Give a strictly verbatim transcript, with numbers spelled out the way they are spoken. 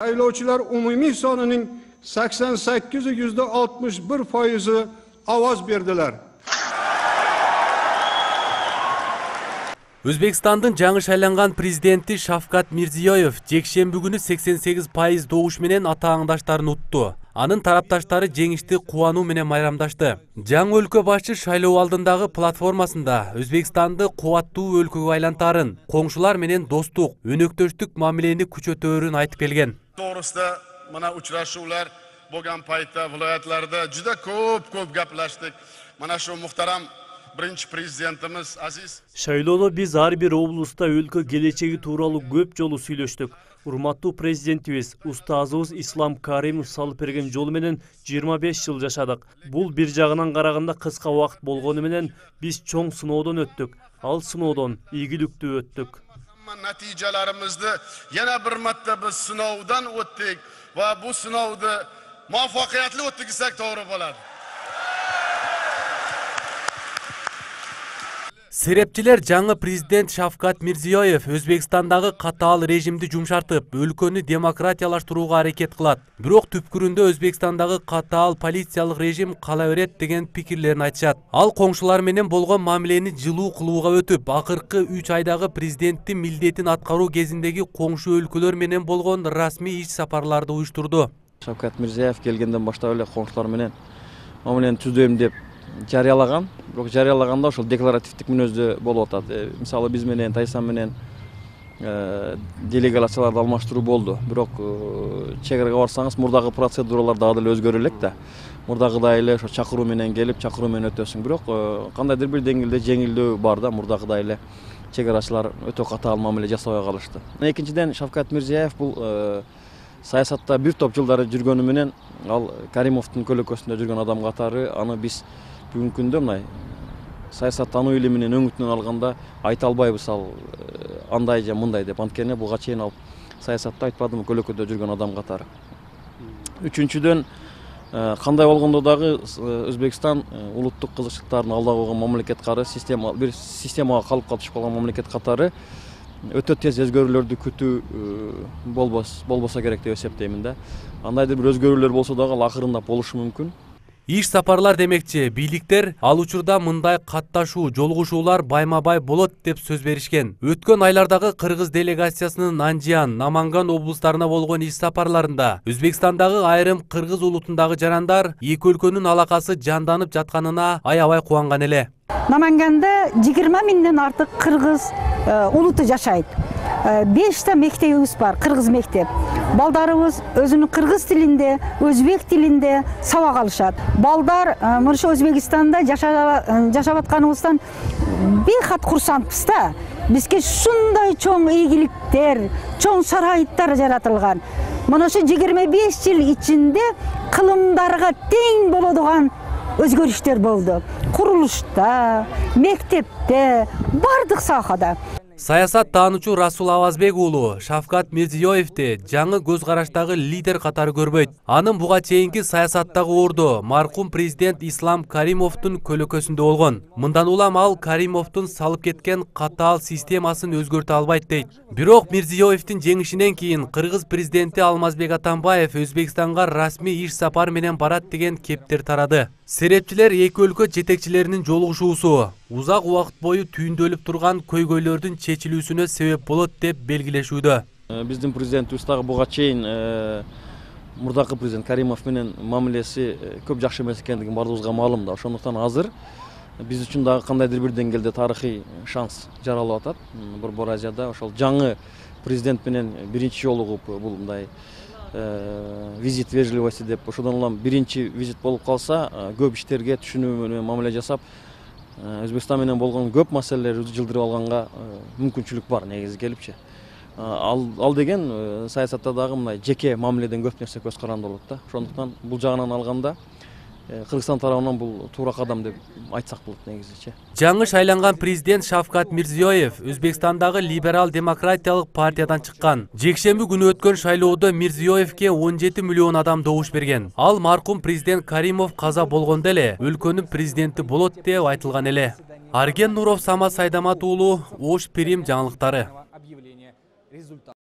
Saylovchilar umumiy sonining sakson sakkiz yuzda oltmish bir foizi ovoz berdilar. Өзбекстандын жаңы шайланган президенти Шавкат Мирзиёев жекшемби күнү сексен сегиз пайыз добуш менен атааңдаштарын утту. Анын тарапташтары жеңишти кубануу менен майрамдашты. Жаңы өлкө башчы шайлоо алдындагы платформасында Өзбекстанды кубаттуу өлкөгө айлантарын, коңшулар менен достук, өнөктөштүк мамилени күчөтөөрүн айтып келген. To'g'risida mana uchrashuvlar bo'lgan paytda viloyatlarda juda ko'p-ko'p gaplashdik. Mana shu muhtaram birinchi prezidentimiz aziz. Шайлоодо биз ар бир облуста өлкө келечеги тууралуу көп жолу сүйлөштүк. Урматтуу президентибиз, устазыбыз Ислам Каримов салып берген жол менен жыйырма беш жыл жашадык. Бул бир жагынан караганда кыска убакыт болгону менен биз чоң сыноодон өттүк. Ал сыноодон ийгиликтүү өттүк. Natijalarimizni yana bir marta biz sinovdan o'tdik va bu sinovni muvaffaqiyatli o'tdik desak to'g'ri bo'ladi. Серепчилер жаңы президент Шавкат Мирзиёев Өзбекстандагы катаал режимди жумшартып, өлкөнү демократиялаштырууга аракет кылат. Бирок түпкүрүндө Өзбекстандагы катаал полициялык режим кала берет деген пикирлерин айтышат. Ал коңшулар менен болгон мамилени жылуу кылууга өтүп, акыркы үч айдагы президенттин милдетин аткаруу кезиндеги коңшу өлкөлөр менен болгон расмий иш сапарларды уюштурду. Шавкат Мирзиёев келгенден баштап эле коңшулар менен мамилени түздөйм деп жарыялаган, бирок жарыялаганда ошол декларативдик мүнөздө болуп атат. Мисалы биз менен Тайсан менен делегацияларды алмаштыруу болду. Бирок чек-арага барсаңыз, мурдагы процедуралар дагы деле өзгөрө элек да. Мурдагыдай эле ошо чакыруу менен келип, чакыруу менен өтөсүң. Бирок кандайдыр бир деңгээлде жеңилдөө бар да, мурдагыдай эле чек-арачылар өтө катаал мамиле жасабай калышты. Экинчиден, Шавкат Мирзиёев бул саясатта бир топ жылдары жүргөнү менен, ал Каримовдун көлөкөсүндө жүргөн адам катары, аны биз бүгүнкү күндө мындай саясаттануу илиминин өңүтүнөн алганда айта албайбыз ал андай же мындай деп. Анткени буга чейин ал саясатта айтпадымы көлөкөдө жүргөн адам катары. Үчүнчүдөн, кандай болгондо дагы Өзбекстан улуттук кызыкчылыктарын алда койгон мамлекет катары, система бир системага калып калышып калган мамлекет катары өтө тез өзгөрүүлөрдү күтүү болбос болбосо керек деп эсептеймин да. Андайдыр бир өзгөрүүлөр болсо дагы ал акырындап болушу мүмкүн. Иш сапарлар демекчи, бийликтер ал учурда мындай катташуу, жолугушуулар байма-бай болот деп сөз беришкен. Өткөн айлардагы кыргыз делегациясынын Анжиан, Наманган облустарына болгон иш сапарларында Өзбекстандагы айрым кыргыз улутундагы жарандар эки өлкөнүн алакасы жанданып жатканына аябай кубанган эле. Наманганда жыйырма миңден артык кыргыз улуту жашайт. беште мектебибиз бар, кыргыз мектеп. Балдарыбыз өзүнүн кыргыз тилинде, өзбек тилинде сабак алышат. Балдар мыншы Өзбекстанда жашап атканыбыздан бейхат курсантпыз да. Бизге шундай чоң ийгиликтер, чоң шарайыттар жаратылган. Мыншы жыйырма беш жыл ичинде кылымдарга тең болодуган өзгөрүштөр болду. Курулушта, мектепте, бардык сахада. Саясат таануучу Расул Авазбек уулу Шавкат Мирзиёевди жаңы көз караштагы лидер катары көрбөйт. Анын буга чейинки саясаттагы орду маркум президент Ислам Каримовдун көлөкөсүндө болгон. Мындан улам ал Каримовдун салып кеткен катаал системасын өзгөртө албайт дейт. Бирок Мирзиёевдин жеңишинен кийин кыргыз президенти Алмазбек Атамбаев Өзбекстанга расмий иш сапар менен барат деген кептер тарады. Серепчилер эки өлкө жетекчилеринин жолугушуусу узак убакыт бою түйүндөлүп турган көйгөйлөрдүн чечилүүсүнө себеп болот деп белгилешүүдө. Биздин президентибиз дагы буга чейин мурдакы президент Каримов менен мамилеси көп жакшы эмес экендиги баарыбызга маалым да. Ошондуктан азыр биз үчүн дагы кандайдыр бир деңгээлде тарыхый шанс жаралып атат. Борбор Азияда ошол жаңы президент менен биринчи жолугуп бул мындай визит вежливости деп, ошодон улам биринчи визит болуп калса, көп иштерге түшүнүү менен мамиле жасап, Өзбекстан менен болгон көп маселелерди жылдырып алганга мүмкүнчүлүк бар негизи келипчи. Ал, ал деген саясатта дагы мындай жеке мамиледен көп нерсе көз каранды болот да. Ошондуктан бул жагынан алганда Кыргызстан тарабынан бул туура кадам деп айтсак болот негизичи. Жаңы шайланган президент Шавкат Мирзиёев Өзбекстандагы либерал демократиялык партиядан чыккан. Жекшемби күнү өткөн шайлоодо Мирзиёевке он жети миллион адам добуш берген. Ал маркум президент Каримов каза болгондо эле өлкөнүн президенти болот деп айтылган эле. Арген Нуров, Самат Сайдамат уулу, Ош Пирим жаңылыктары.